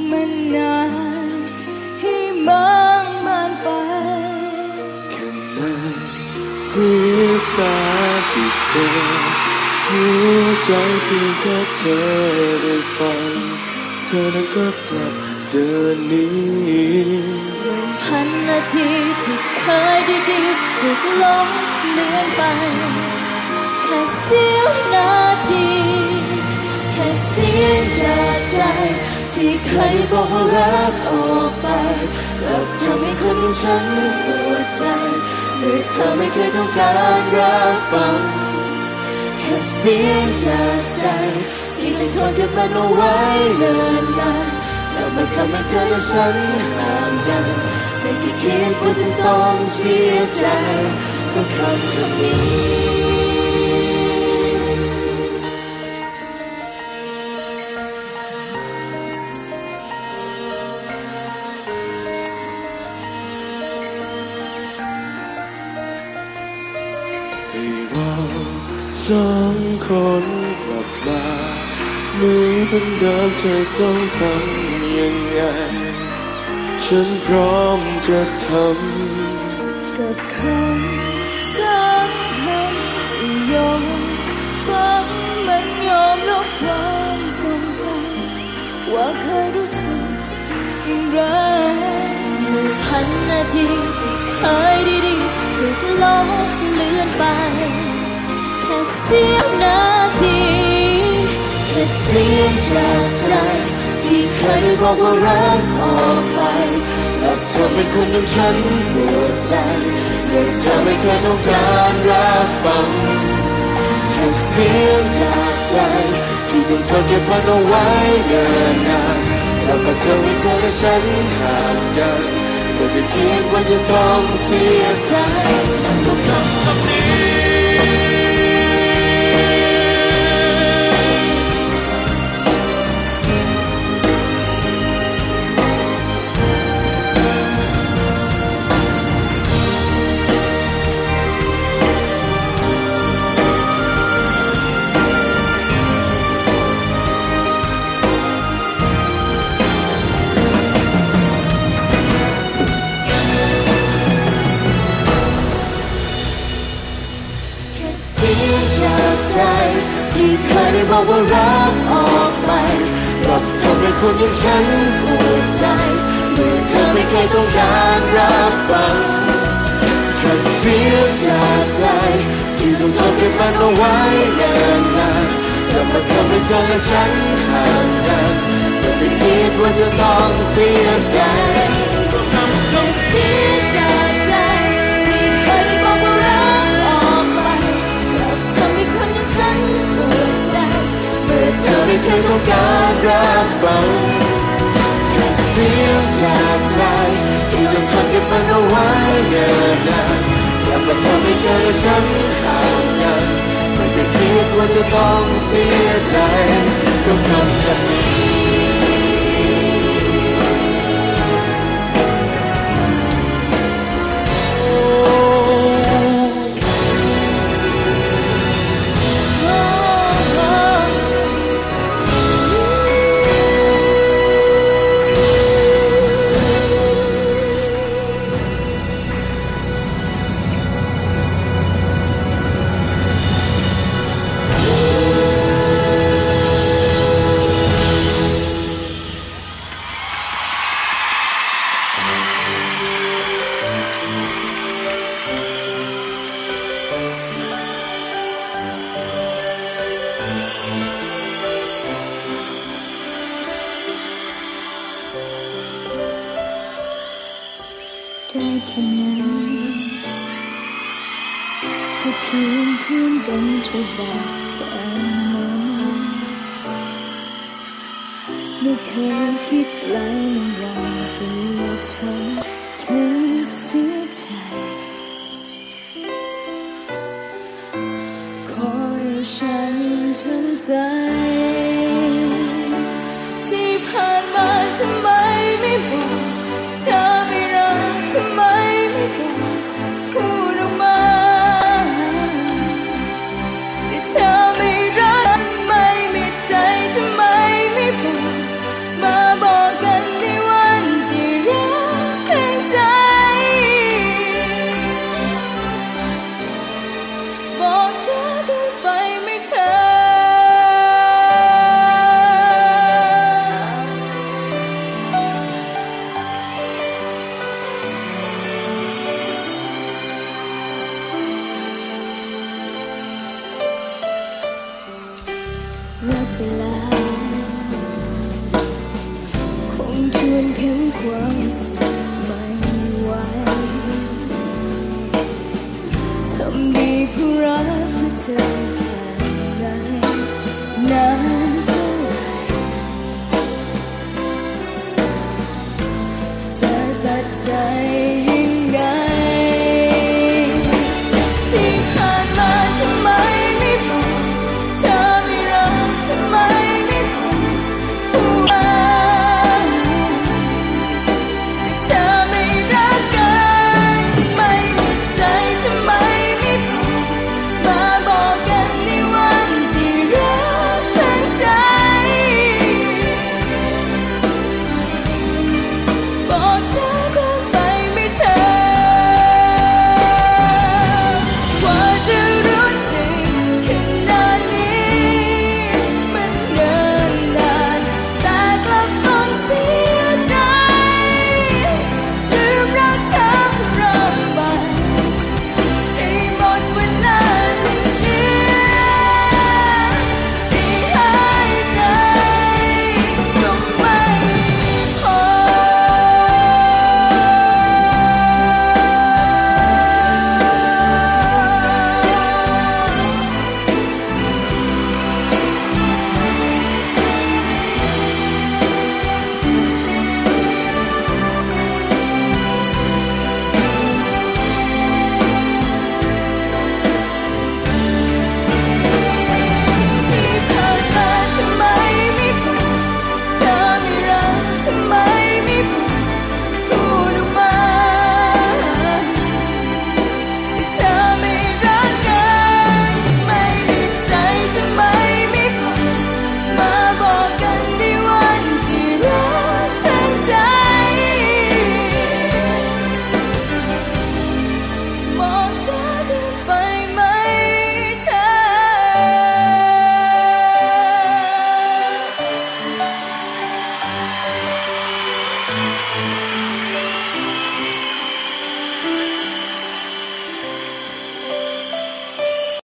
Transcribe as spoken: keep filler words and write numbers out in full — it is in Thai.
มันนานให้มองมันไปแค่นั้นพริบตาที่เป็นหัวใจเพียงแค่เธอได้ฟังเธอนั้นก็กลับเดินหนีหนึ่งพันนาทีที่เคยดีๆถูกลบเลือนไปแค่เสี้ยวนาทีแค่เสียงจากใจที่เคยบอกว่ารักออกไปกลับทำให้คนอย่างฉันปวดใจเมื่อเธอไม่เคยต้องการรับฟังแค่เสียงจากใจที่ต้องทนกับมันเอาไว้เนิ่นนานแล้วมันทำให้เธอและฉันห่างกันไม่เคยคิดว่าจะต้องเสียใจเพราะคำคำนี้ให้เราสองคนกลับมาเหมือนเดิมจะต้องทำยังไงฉันพร้อมจะทำกับคำสำคัญที่ยอมฟังมันยอมลบความทรงจำว่าเคยรู้สึกอย่างไรหนึ่งพันนาทีที่เคยดีๆถูกลบเลือนไปแค่เสี้ยวนาทีแค่เสียงจากใจที่เคยบอกว่ารักออกไปแล้วเธอเป็นคนอย่างฉันปวดใจเมื่อเธอไม่เคยต้องการรับฟังแค่เสียงจากใจที่ต้องทนเก็บมันเอาไว้เนิ่นนานแล้วก็เธอให้เธอและฉันห่างกันไม่ได้คิดว่าจะต้องเสียใจกับคำคำนี้ที่เคยได้บอกว่ารักออกไปกลับทำให้คนอย่างฉันปวดใจเมื่อเธอไม่เคยต้องการรับฟังแค่เสียงจากใจที่ต้องทนเก็บมันเอาไว้เนิ่นนานแล้วมาทำให้เธอและฉันห่างกันไม่ได้คิดว่าจะต้องเสียใจแค่เสียงจากใจที่เคยได้บอกว่ารักออกไปกลับทำให้คนอย่างฉันเธอไม่เคยต้องการรับฟังแค่เสียงจากใจที่ต้องทนเก็บมันเอาไว้เนิ่นนานอย่ามาทำให้เธอและฉันห่างกันไม่ได้คิดว่าจะต้องเสียใจกับคำแบบนี้ได้แค่นั้นแค่เพียงเพื่อนกันจะบอกแค่นั้นไม่เคยคิดไกลมันรังตัวฉันถึงเสียใจขอให้ฉันทำใจที่ผ่านมาทำไมไม่บอกเธอไม่รักทำไมไม่บอกพูดออกมาแต่เธอไม่รักไม่มีใจทำไมไม่บอกมาบอกกันวนเข็มความสุขไม่ไหวทำดีเพื่อรักเธอแค่ไหนนานเท่าไหร่จะตัดใจ